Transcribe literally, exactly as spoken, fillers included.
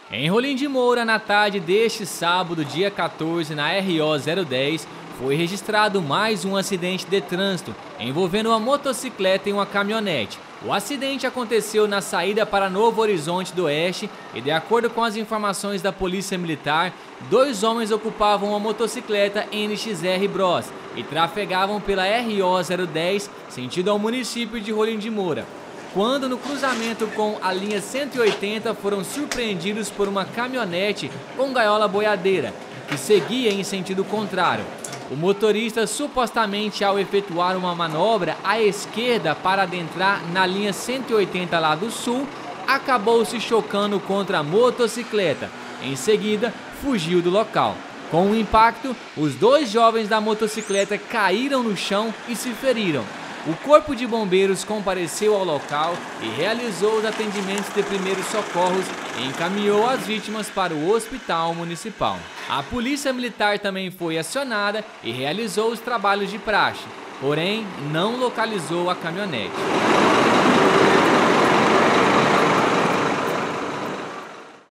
Em Rolim de Moura, na tarde deste sábado, dia quatorze, na R O zero dez, foi registrado mais um acidente de trânsito envolvendo uma motocicleta e uma caminhonete. O acidente aconteceu na saída para Novo Horizonte do Oeste e, de acordo com as informações da Polícia Militar, dois homens ocupavam uma motocicleta N X R Bros e trafegavam pela R O zero dez sentido ao município de Rolim de Moura, quando no cruzamento com a linha cento e oitenta foram surpreendidos por uma caminhonete com gaiola boiadeira, que seguia em sentido contrário. O motorista, supostamente ao efetuar uma manobra à esquerda para adentrar na linha cento e oitenta lá do sul, acabou se chocando contra a motocicleta. Em seguida, fugiu do local. Com o impacto, os dois jovens da motocicleta caíram no chão e se feriram. O Corpo de Bombeiros compareceu ao local e realizou os atendimentos de primeiros socorros e encaminhou as vítimas para o hospital municipal. A Polícia Militar também foi acionada e realizou os trabalhos de praxe, porém não localizou a caminhonete.